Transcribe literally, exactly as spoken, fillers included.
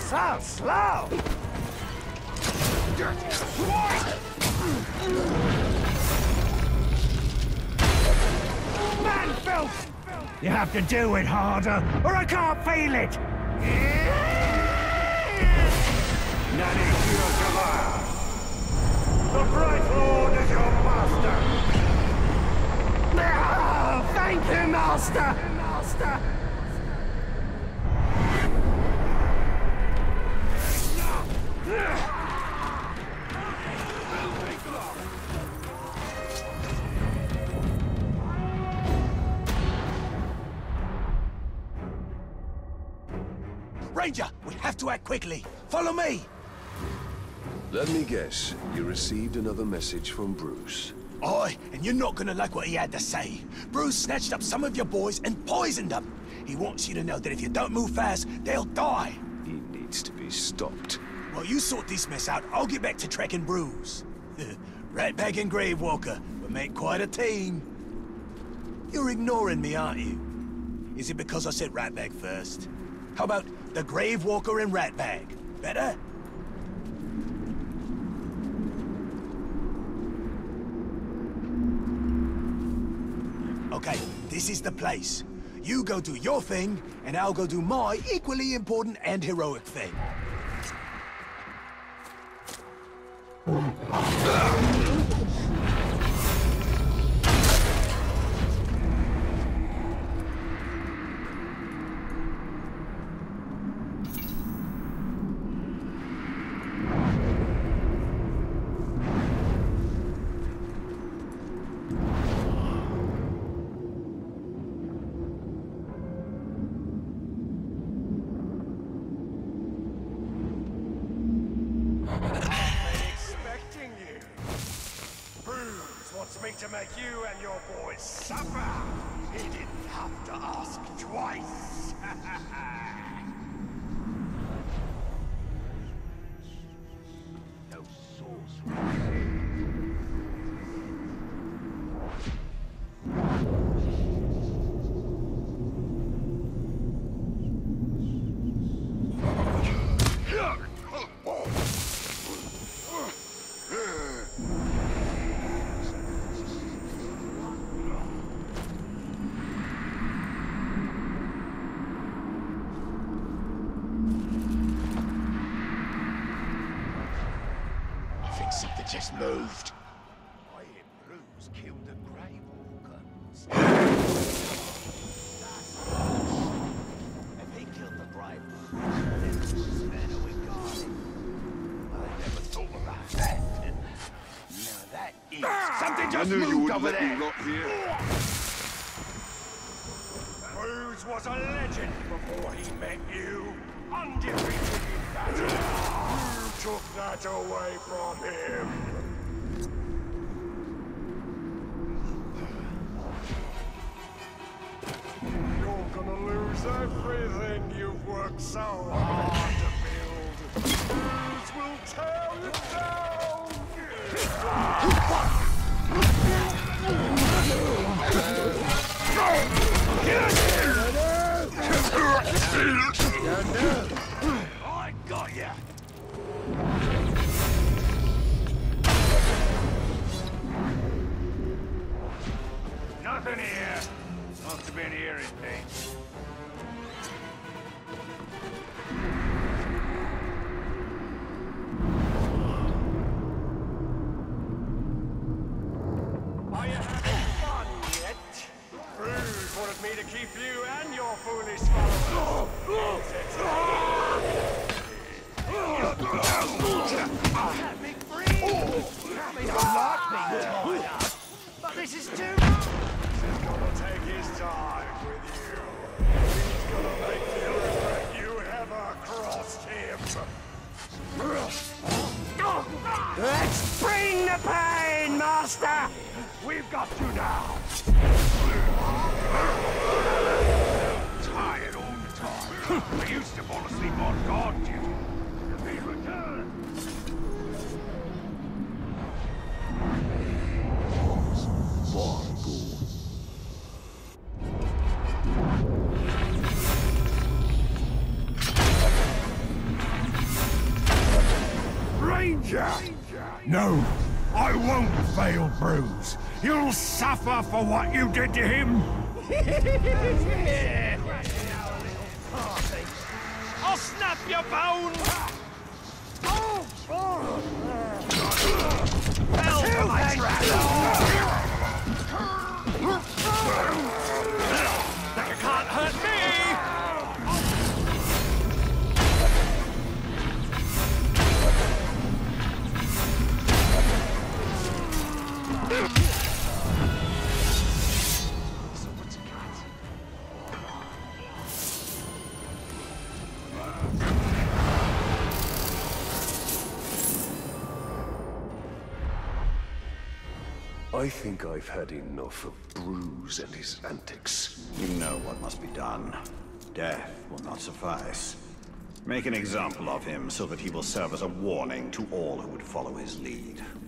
So slow! Man filth! You have to do it harder, or I can't feel it! Nani Kiyotava! The Bright Lord is your master! Oh, thank you, master! Master! Ranger, we have to act quickly. Follow me. Let me guess. You received another message from Bruce. Aye, and you're not gonna like what he had to say. Bruce snatched up some of your boys and poisoned them. He wants you to know that if you don't move fast, they'll die. He needs to be stopped. Well, you sort this mess out. I'll get back to tracking Bruce. Ratbag and Gravewalker will make quite a team. You're ignoring me, aren't you? Is it because I said Ratbag first? How about the Gravewalker and Ratbag? Better? Okay, this is the place. You go do your thing, and I'll go do my equally important and heroic thing. Me to make you and your boys suffer. He didn't have to ask twice. No sorcery. Something just moved. I hear Bruce killed the Gravewalker. If he killed the Gravewalker, then whose men are we guarding? I never thought about that. Now that is... Something just moved over there! Bruce was a legend before he met you. Undefeated in battle. You took that away from him. You're gonna lose everything you've worked so hard to build. Bruce will tear it down. I got ya. Nothing here. Must have been hearing things. Are you having fun yet? Bruce wanted me to keep you and your foolish followers. Let me free! They don't like being tied up. But this is too much! He's gonna take his time with you. He's gonna make you regret you ever crossed him. Let's bring the pain, Master! We've got you now! Tired all the time. I used to fall asleep on guard duty. He's returned! danger! No, I won't fail Bruce. You'll suffer for what you did to him. I'll snap your bone! Hell for my trap! You can't hurt me! So what's it got? I think I've had enough of Bruce and his antics. You know what must be done. Death will not suffice. Make an example of him so that he will serve as a warning to all who would follow his lead.